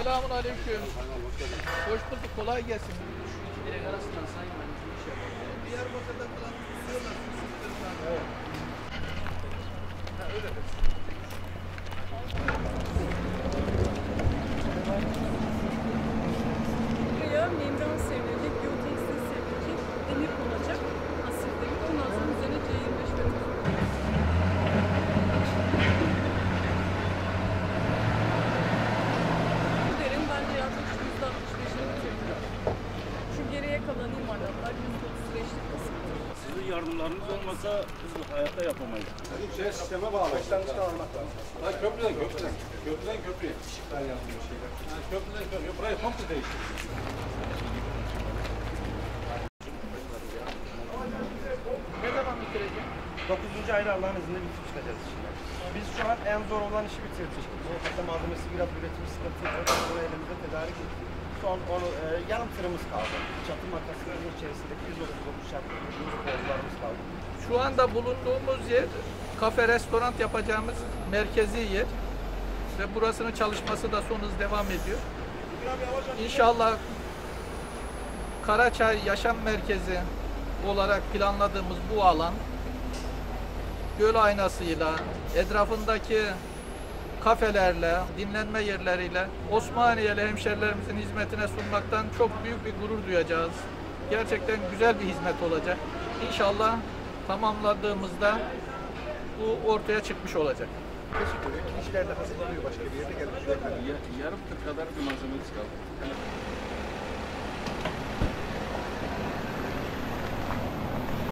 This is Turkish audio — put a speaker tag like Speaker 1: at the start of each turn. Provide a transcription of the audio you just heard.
Speaker 1: Selamun aleyküm. Hoş bulduk, kolay gelsin.
Speaker 2: Direkt arasından sayın ben bir iş yapıyorum.
Speaker 1: Diyarbakır'da falan tutuyorlar.
Speaker 2: Evet.
Speaker 1: Ha, öyle mi?
Speaker 3: Buraya membran serilecek, biyotekstil serilecek, demir konacak, asil demir. Ondan sonra üzerine C25 beton. Bu derin bence yaklaşık %65'ini bitirdi. Şu geriye kalan imalatlar %35'lik kısmı.
Speaker 4: Sizin yardımlarınız olmasa biz bu hayatta yapamayız.
Speaker 5: Sisteme bağlı. Başlangıçta almak lazım. Köprüden. Köprüden köprüye. Işıklar yapıyor şeyler. Köprüden köprüye. Burayı komple değiştirdik.
Speaker 1: Ne zaman bitirecek?
Speaker 6: 9. ayda Allah'ın izniyle bitirip çıkacağız şimdi. Biz şu an en zor olan işi bitirdik. Hatta malzemesi biraz üretim sıkıntıydı. Bunu elimizde tedarik ettik. Son onu yarım tırımız kaldı. Çatı makasının içerisindeki 139 şartlarımız bozlarımız kaldı.
Speaker 1: Şu anda bulunduğumuz yer kafe, restoran yapacağımız merkezi yer. Ve burasının çalışması da son hız devam ediyor. İnşallah Karaçay Yaşam Merkezi olarak planladığımız bu alan göl aynasıyla, etrafındaki kafelerle, dinlenme yerleriyle Osmaniyeli hemşerilerimizin hizmetine sunmaktan çok büyük bir gurur duyacağız. Gerçekten güzel bir hizmet olacak. İnşallah tamamladığımızda bu ortaya çıkmış olacak.
Speaker 5: Teşekkür ederim. İşler de hazırlanıyor. Başka bir yerde gelip
Speaker 4: Yarım tır kadar bir malzememiz kaldı.